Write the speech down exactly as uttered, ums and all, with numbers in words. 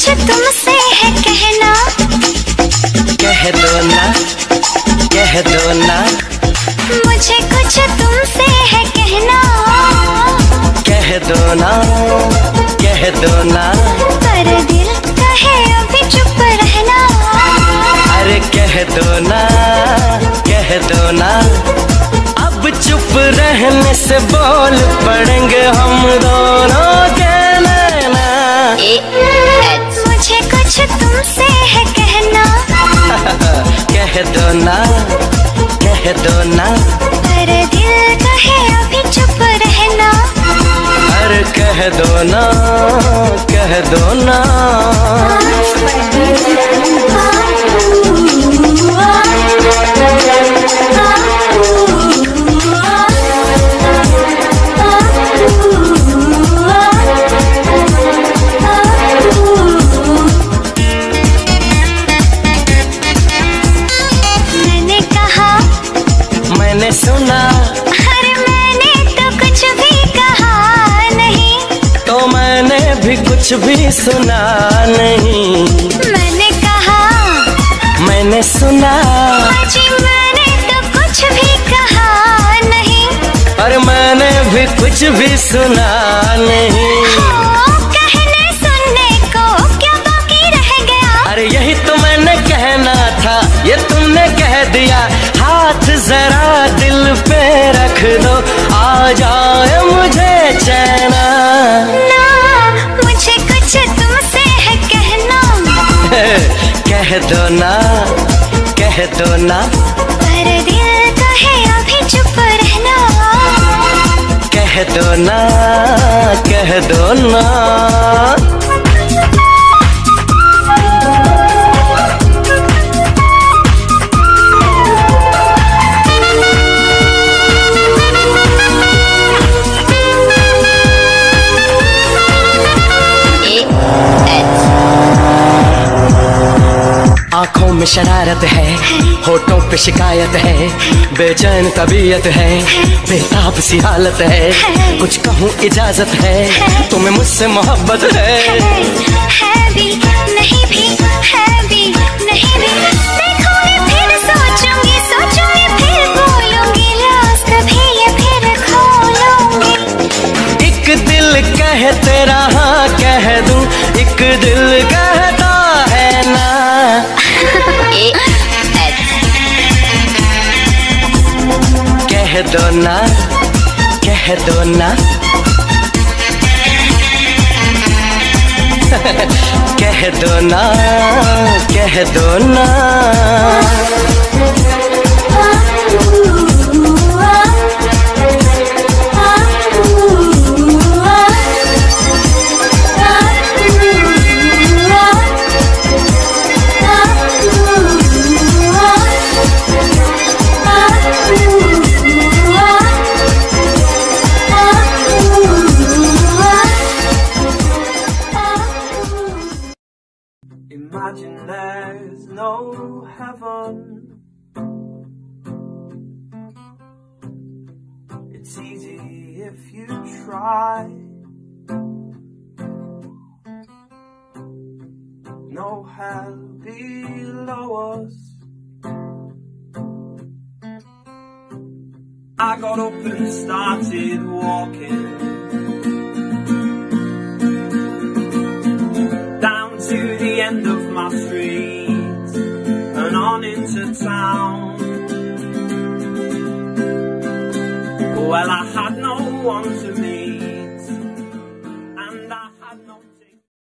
कुछ तुमसे है कहना, कह दो ना, कह दो ना। मुझे कुछ तुमसे है कहना, कह दो ना, कह दो ना। पर दिल कहे अभी चुप रहना। अरे कह दो ना, कह दो ना। अब चुप रहने से बोल पड़ेंगे हम दोनों के नैना। मुझे कुछ तुमसे है कहना, कह दो ना, कह दो ना। पर दिल कहे अभी चुप रहना। अरे कह दो ना, कह दो ना। मैंने कहा, मैंने सुना, अरे मैंने तो कुछ भी कहा नहीं। तो मैंने भी कुछ भी सुना नहीं। मैंने कहा, मैंने सुना, जी मैंने तो कुछ भी कहा नहीं। और मैंने भी कुछ भी सुना नहीं। ओ, कहने सुनने को क्या बाकी रह गया। अरे यही तो मैंने कहना था, ये तुमने कह दिया। हाथ जरा दिल पे रख दो, आ जाए मुझे चैना। ना, मुझे कुछ तुमसे है कहना, कह दो ना, कह दो ना। पर दिल कहे अभी चुप रहना। कह दो ना, कह दो ना। आँखों में शरारत है, होठों पे शिकायत है। बेचैन तबीयत है, बेताब सी हालत है। कुछ कहूँ इजाजत है, तुम्हें मुझसे मोहब्बत है। है भी नहीं भी, है भी नहीं भी। देखूंगी फिर सोचूंगी, सोचूंगी फिर बोलूंगी। लाज कभी ये फिर खोलूंगी। एक दिल कह तेरा हाँ कह दूं, एक दिल कहता है ना। कह दो ना, कह दो ना। कह दो ना, कह दो ना। Imagine there's no heaven. It's easy if you try. No hell below us. I got up and started walking down to the end of my street and on into town. Well, I had no one to meet.